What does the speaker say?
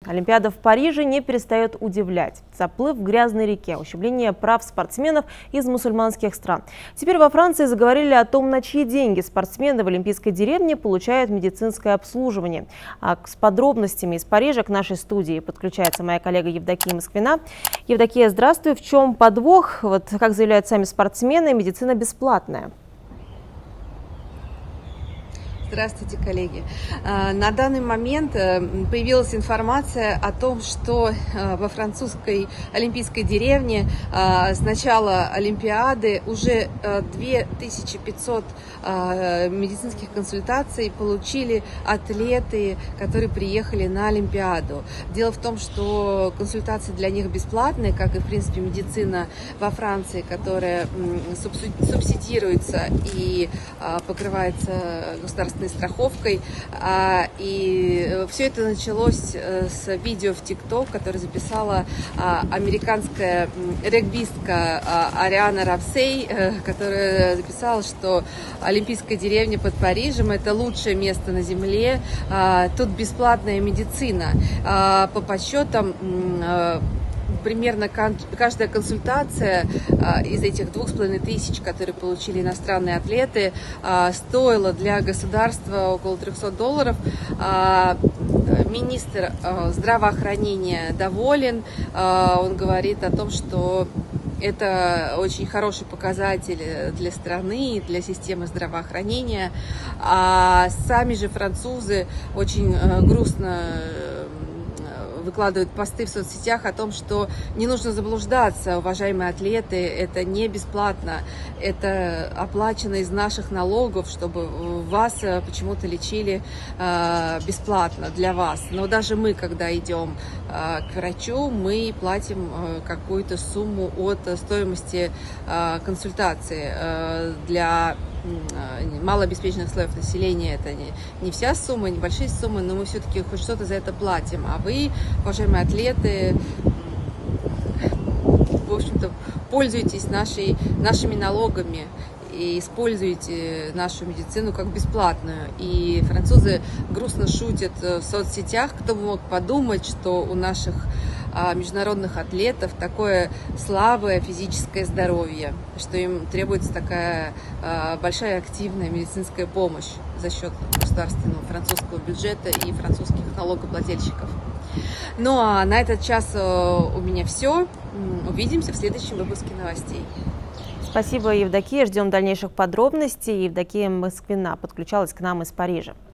Олимпиада в Париже не перестает удивлять. Заплыв в грязной реке, ущемление прав спортсменов из мусульманских стран. Теперь во Франции заговорили о том, на чьи деньги спортсмены в Олимпийской деревне получают медицинское обслуживание. А с подробностями из Парижа к нашей студии подключается моя коллега Евдокия Москвина. Евдокия, здравствуй. В чем подвох? Вот, как заявляют сами спортсмены, медицина бесплатная. Здравствуйте, коллеги. На данный момент появилась информация о том, что во французской олимпийской деревне с начала Олимпиады уже 2500 медицинских консультаций получили атлеты, которые приехали на Олимпиаду. Дело в том, что консультации для них бесплатные, как и, в принципе, медицина во Франции, которая субсидируется и покрывается государственной страховкой. И все это началось с видео в ТикТок, которое записала американская регбистка Ариана Рамсей, которая записала, что олимпийская деревня под Парижем — это лучшее место на земле, тут бесплатная медицина. По подсчетам, примерно каждая консультация из этих 2500, которые получили иностранные атлеты, стоила для государства около $300. Министр здравоохранения доволен. Он говорит о том, что это очень хороший показатель для страны, для системы здравоохранения. А сами же французы очень грустно выкладывают посты в соцсетях о том, что не нужно заблуждаться, уважаемые атлеты, это не бесплатно, это оплачено из наших налогов, чтобы вас почему-то лечили бесплатно для вас. Но даже мы, когда идем к врачу, мы платим какую-то сумму от стоимости консультации. Для малообеспеченных слоев населения это не вся сумма, небольшие суммы, но мы все-таки хоть что-то за это платим. А вы, уважаемые атлеты, в общем-то, пользуетесь нашими налогами и используете нашу медицину как бесплатную. И французы грустно шутят в соцсетях, кто бы мог подумать, что у наших международных атлетов такое слабое физическое здоровье, что им требуется такая большая активная медицинская помощь за счет государственного французского бюджета и французских налогоплательщиков. Ну а на этот час у меня все. Увидимся в следующем выпуске новостей. Спасибо, Евдокия. Ждем дальнейших подробностей. Евдокия Москвина подключалась к нам из Парижа.